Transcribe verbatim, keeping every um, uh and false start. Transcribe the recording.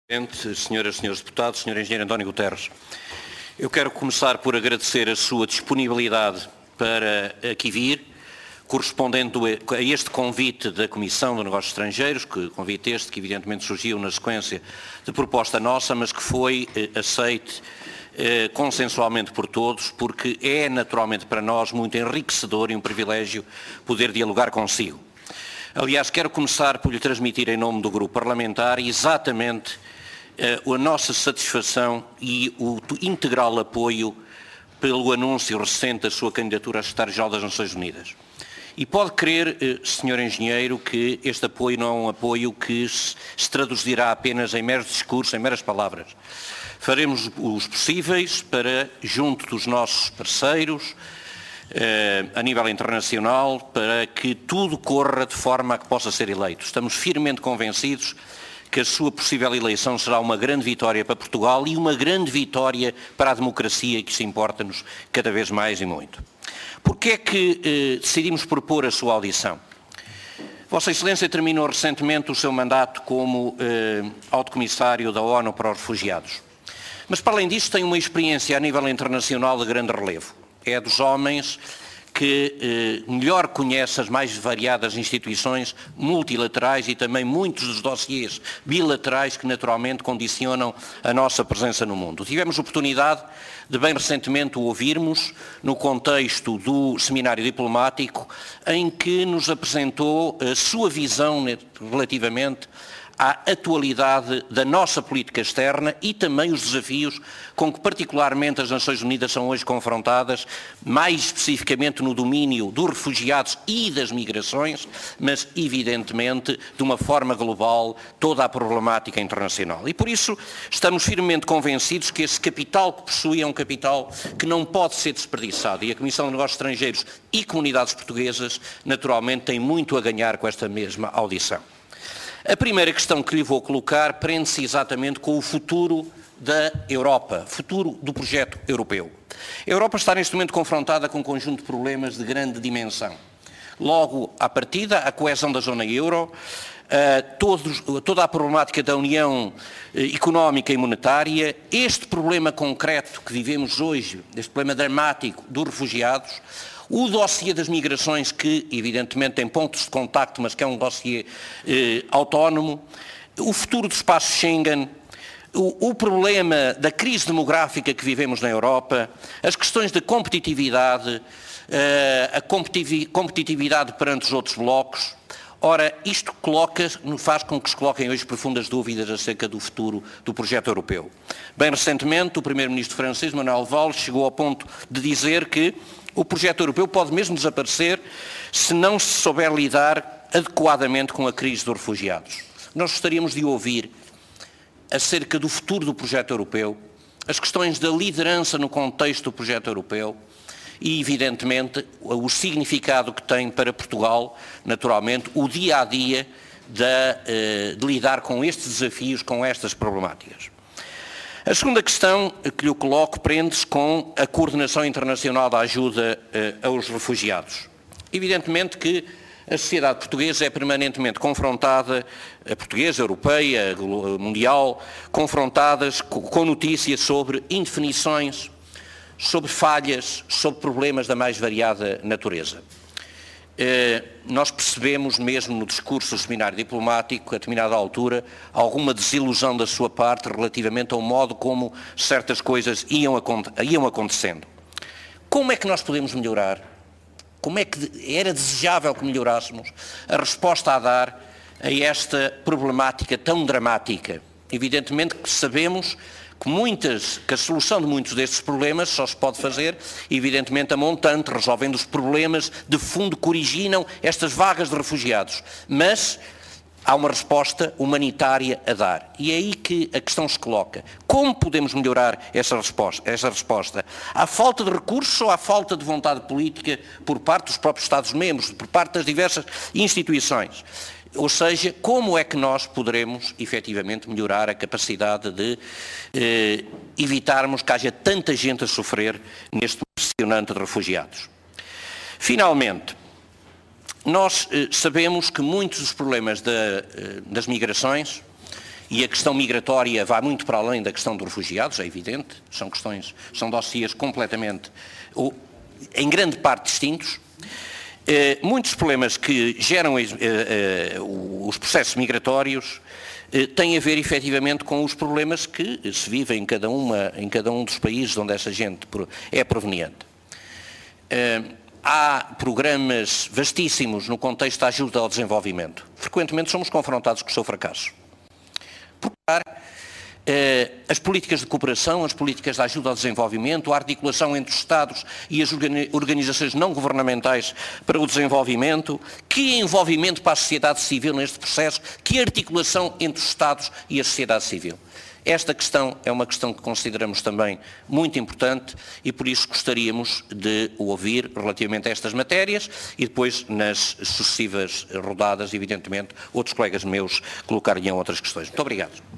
Presidente, senhoras e senhores deputados, senhor Engenheiro António Guterres, eu quero começar por agradecer a sua disponibilidade para aqui vir, correspondendo a este convite da Comissão de Negócios Estrangeiros, que convite este que evidentemente surgiu na sequência de proposta nossa, mas que foi eh, aceite eh, consensualmente por todos, porque é naturalmente para nós muito enriquecedor e um privilégio poder dialogar consigo. Aliás, quero começar por lhe transmitir em nome do grupo parlamentar exatamente uh, a nossa satisfação e o integral apoio pelo anúncio recente da sua candidatura a Secretário-Geral das Nações Unidas. E pode crer, uh, senhor Engenheiro, que este apoio não é um apoio que se, se traduzirá apenas em meros discursos, em meras palavras. Faremos os possíveis para, junto dos nossos parceiros, Uh, a nível internacional, para que tudo corra de forma a que possa ser eleito. Estamos firmemente convencidos que a sua possível eleição será uma grande vitória para Portugal e uma grande vitória para a democracia, que isso importa-nos cada vez mais e muito. Porquê é que uh, decidimos propor a sua audição? Vossa Excelência terminou recentemente o seu mandato como uh, Alto Comissário da ONU para os Refugiados. Mas, para além disso, tem uma experiência a nível internacional de grande relevo. É dos homens que eh, melhor conhece as mais variadas instituições multilaterais e também muitos dos dossiês bilaterais que naturalmente condicionam a nossa presença no mundo. Tivemos oportunidade de bem recentemente o ouvirmos no contexto do seminário diplomático em que nos apresentou a sua visão relativamente à atualidade da nossa política externa e também os desafios com que particularmente as Nações Unidas são hoje confrontadas, mais especificamente no domínio dos refugiados e das migrações, mas evidentemente de uma forma global toda a problemática internacional. E por isso estamos firmemente convencidos que esse capital que possui é um capital que não pode ser desperdiçado e a Comissão de Negócios Estrangeiros e comunidades portuguesas naturalmente têm muito a ganhar com esta mesma audição. A primeira questão que lhe vou colocar prende-se exatamente com o futuro da Europa, futuro do projeto europeu. A Europa está neste momento confrontada com um conjunto de problemas de grande dimensão. Logo, à partida, a coesão da zona euro, uh, todos, toda a problemática da União uh, Económica e Monetária, este problema concreto que vivemos hoje, este problema dramático dos refugiados, o dossiê das migrações, que evidentemente tem pontos de contacto, mas que é um dossiê eh, autónomo, o futuro do espaço Schengen, o, o problema da crise demográfica que vivemos na Europa, as questões de competitividade, eh, a competitividade perante os outros blocos. Ora, isto coloca, faz com que se coloquem hoje profundas dúvidas acerca do futuro do projeto europeu. Bem recentemente, o primeiro-ministro francês, Manuel Valls, chegou ao ponto de dizer que o projeto europeu pode mesmo desaparecer se não se souber lidar adequadamente com a crise dos refugiados. Nós gostaríamos de ouvir acerca do futuro do projeto europeu, as questões da liderança no contexto do projeto europeu e, evidentemente, o significado que tem para Portugal, naturalmente, o dia-a-dia de, de lidar com estes desafios, com estas problemáticas. A segunda questão que lhe coloco prende-se com a coordenação internacional da ajuda eh, aos refugiados. Evidentemente que a sociedade portuguesa é permanentemente confrontada, a portuguesa, a europeia, a mundial, confrontadas com notícias sobre indefinições, sobre falhas, sobre problemas da mais variada natureza. Eh, nós percebemos mesmo no discurso do seminário diplomático, a determinada altura, alguma desilusão da sua parte relativamente ao modo como certas coisas iam, iam acontecendo. Como é que nós podemos melhorar? Como é que era desejável que melhorássemos a resposta a dar a esta problemática tão dramática? Evidentemente que sabemos que, muitas, que a solução de muitos destes problemas só se pode fazer, evidentemente, a montante, resolvendo os problemas de fundo que originam estas vagas de refugiados. Mas há uma resposta humanitária a dar. E é aí que a questão se coloca. Como podemos melhorar essa resposta? Essa resposta? Há falta de recursos ou há falta de vontade política por parte dos próprios Estados-membros, por parte das diversas instituições? Ou seja, como é que nós poderemos, efetivamente, melhorar a capacidade de eh, evitarmos que haja tanta gente a sofrer neste impressionante de refugiados? Finalmente, nós eh, sabemos que muitos dos problemas da, eh, das migrações e a questão migratória vai muito para além da questão dos refugiados, é evidente, são questões, são dossiês completamente, ou, em grande parte, distintos. Eh, muitos problemas que geram eh, eh, os processos migratórios eh, têm a ver, efetivamente, com os problemas que se vivem em cada, uma, em cada um dos países onde essa gente é proveniente. Eh, há programas vastíssimos no contexto da ajuda ao desenvolvimento. Frequentemente somos confrontados com o seu fracasso. Por eh, as políticas de cooperação, as políticas de ajuda ao desenvolvimento, a articulação entre os Estados e as organizações não governamentais para o desenvolvimento, que envolvimento para a sociedade civil neste processo, que articulação entre os Estados e a sociedade civil. Esta questão é uma questão que consideramos também muito importante e por isso gostaríamos de ouvir relativamente a estas matérias e depois nas sucessivas rodadas, evidentemente, outros colegas meus colocar-lhe outras questões. Muito obrigado.